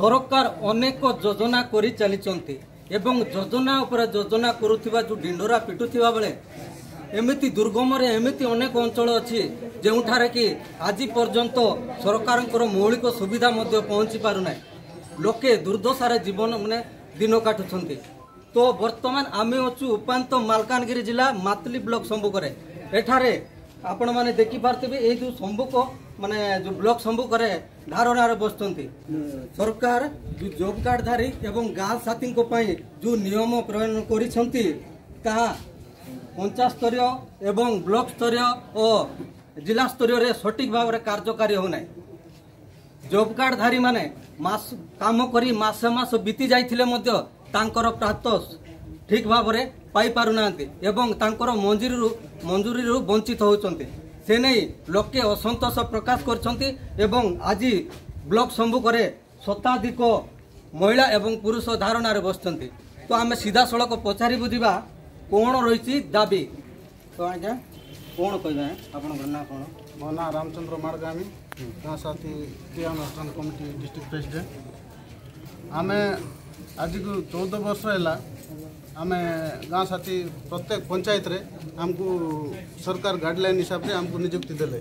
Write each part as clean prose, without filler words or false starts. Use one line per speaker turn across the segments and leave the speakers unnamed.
सरकार अनेक योजना करि चलिचंती एवं योजना उपरे योजना करुथिबा जो ढिंडोरा पिटुथिबा बेले एमिति दुर्गम रे एमिति अनेक अंचल अछि जेउठारे कि आज पर्यंत सरकारଙ୍କର मौलिक सुविधा मध्य पहुंची पारु नै लोके दुर्दशारे जीवन माने दिन काटुछंती। तो वर्तमान आमे अछु उपांत मालकानगिरी जिला मातली ब्लॉक संबुकरे एठारे आपण माने देखि पारथिबे ए जो संबुक माने जो ब्लॉक संबुकरे धारणार बसचंती। सरकार जो जॉब कार्ड धारी एवं गाँ साथी को पई जो नियम प्रणयन करिसंती ता पंचायत स्तरीय एवं ब्लॉक स्तरीय और जिला स्तरीय रे सटीक भाव रे कार्यकारी हो नै। जॉब कार्ड धारी माने मास काम करी मास मास बीती जाइथिले मध्य तांकर प्राप्त ठीक भाव रे पाई पारु नांती एवं तांकर मंजूरी वंचित होउचंती। से नहीं लोके असंतोष प्रकाश करछंती एवं आज ब्लॉक सम्मुखरे शताधिक महिला एवं पुरुष धारणा रे बसचंती। तो आमे सीधा सड़क पचारि बुझिबा कोन रहिछि दाबी। तो आज्ञा कोन कहबे आपन ना कोन?
मो ना रामचंद्र माड़गामी गाँ साथी क्रियानुष्ठान कमिटी डिस्ट्रिक्ट प्रेसिडेंट। आमे आज को 14 वर्ष है आमे गाँ साथी प्रत्येक पंचायत रे हमको सरकार गाइडलाइन हिसाब से हमको नियुक्ति देले।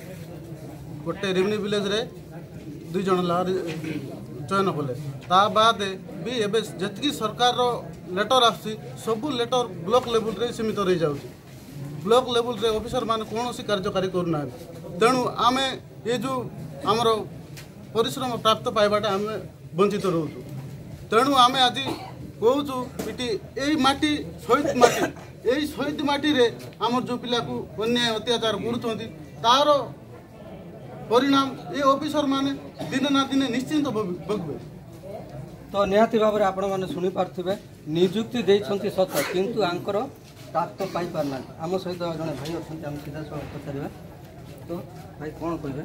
गोटे रेवेन्यू विलेज रे 2 जन चयन कले ता बाद भी एबे जतकी सरकार रो लेटर आसी सब लेटर ब्लॉक लेवल रे सीमित रही जाउची। ब्लॉक लेवल रे ऑफिसर मान कौन सी कार्यकारी करना तेणु आमे ये जो आमर परिश्रम प्राप्त पाइबाटा आमे वंचित रहूँ। तेणु आमे आज कहूँ इटी यही माटी शहीद माटी रे आमर जो पिला को अन्याय अत्याचार करुँच तार परिणाम ये ऑफिसर माने दिन ना दिन निश्चिंत भोगबे।
तो निहाती भाव में आपण मैंने शुणी पार्थिबे नियुक्ति देइछंती सत किंतु आंकर प्राप्त पाई पारना। आम सहित जड़े भाई अच्छा आम सीधा पचार। तो भाई कौन कहे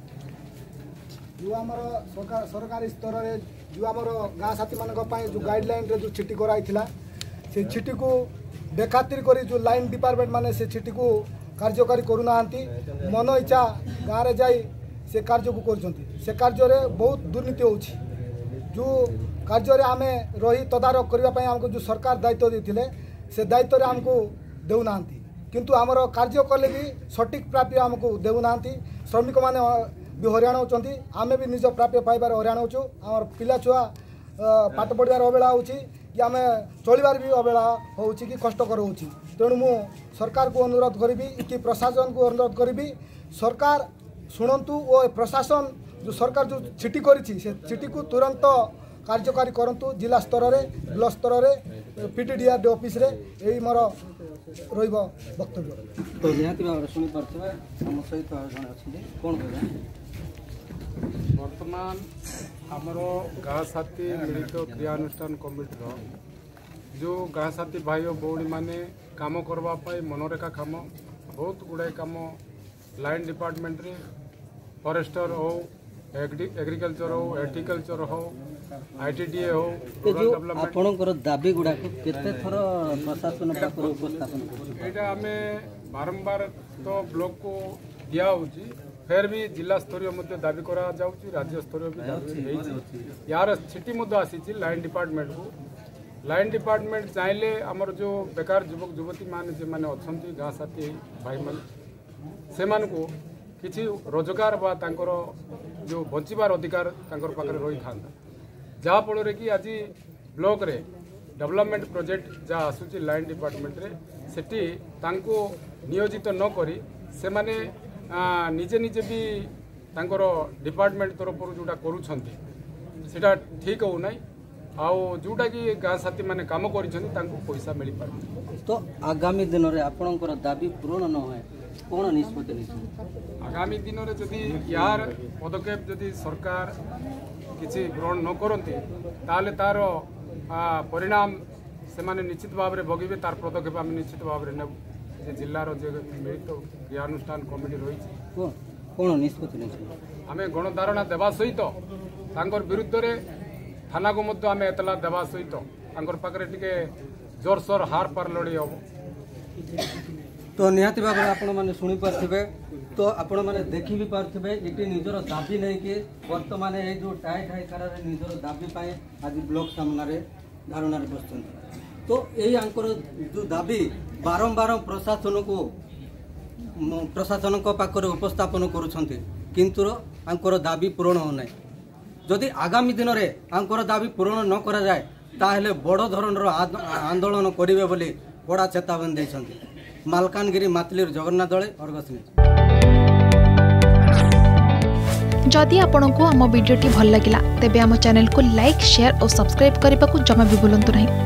जो आमर सरकारी स्तर में जो आमर गाँ साथी मान जो गाइडलाइन रे जो चिठी कराई से चिठी को बेखातिर करी जो लाइन डिपार्टमेंट माने से चिठी को कार्यकारी करूना मन इच्छा गाँव रे जाई से कार्य को कर से कार्य रे बहुत दुर्नीति होउछि। जो कार्य रे आमे रही तदारक करबा हमको जो सरकार दायित्व देथिले से दायित्व रे हमको देउना किंतु आमर कार्य कले भी सटीक प्राप्य हमको देउना। श्रमिक माने भी हरियाण होचंती आमे भी निज प्राप्य पाइबार हरियाण होचु। आमर पिला छुआ पाठ पढ़िबार अबेला होउछि कि आमे चलिबार भी अबेला होउछि कि कष्टकर होउछि। तेणु मु सरकार को अनुरोध करी कि प्रशासन को अनुरोध करी सरकार शुणु और प्रशासन जो सरकार जो चिठी करी से चिठी को तुरंत कार्यकारी करंतु। जिला स्तर रे ब्लॉक स्तर रे पीटीडीआर ऑफिस रे यही मोर रहिबो वक्तव्य।
तो निहाती भाव शुणी पार्थिबे हम सहित जने अछि कोन कहबे
वर्तमान आमर गाँ साथी मिलित क्रियानुष्ठान कमिटी जो गाँ साथी भाई भौणी माने काम करने मनरेखा काम बहुत गुड़ाए कम लाइन डिपार्टमेंट रे फॉरेस्टर हो एग्रीकल्चर हो एग्रीकल्चर हो आईटीडीए हो रूरल डेवलपमेंट
आपनकर दाबी गुडा केते थर प्रशासन पाखर उपस्थापन
एटा हमें बारंबार तो ब्लॉक को दिया होची फिर भी जिला स्तरीय मध्य दाबी करा जाउची राज्य स्तरीय भी दाबी हेची। यार चिठी मध्य आसी लाइन डिपार्टमेंट को लाइन डिपार्टमेंट चाहले आमर जो बेकार युवक युवती मान जे माने अछंती गाँ साथी भाई मान से मान को किछि रोजगार बा तांकर जो बंचिबार अधिकार तांकर पाखरे रही थांता जहाँ फल कि आज ब्लॉक रे डेवलपमेंट प्रोजेक्ट जहाँ आसूची लाइन डिपार्टमेंट रे सेठी तांको नियोजित न करी से माने निजे निजे भी तांकर डिपार्टमेंट तरफ जोटा करूछंती सेटा ठीक हो नाही आउ जोटा कि गाँ साथी माने काम करिछंती तांको पैसा मिली पार।
तो आगामी दिन रे आपनकर दाबी पूर्ण न होय कोन निष्पत्ति निछि?
आगामी दिन रे जदि यार पदक्षेप जदि सरकार किसी ग्रहण न करते ताले तार परिणाम से माने निश्चित भाव में भोगे तार पदक्षेप आम निश्चित भाव में नेब जे जिलार जे मिलित क्रियानुष्ठान कमिटी रही
कौन निष्पत्ति
आम गणधारणा देवा सहित तांकर विरुद्ध रे थाना को मध्य आम एतला देवा सहित तांकर पाखरे टिके जोरसोर हार पार लड़ी हम।
तो निहाती भाव में आपण माने शुणी पार्थिबे तो आपण मैंने देखी भी पार्थे ये निजर दाबी नहीं कि बर्तमान ये जो टाइट हाई कार निजर दाबी पाए आज ब्लॉक सामने धारणा बस तो यही जो दाबी बारंबार प्रशासन पाखरे उपस्थापन करुँच दाबी पूरण होना जदि आगामी दिन में आंकर दाबी पूरण न करा जाए ताहले बड़ धरणर आंदोलन करेंगे बोली बड़ा चेतावनी देते मालकानगिरी मातलीर जगन्नाथ दले अर्गस न्यूज।
जदि आपंक आम भिडी भल लगा तेब आम चैनल को लाइक शेयर और सब्सक्राइब करने को जमा भी भूलु नहीं।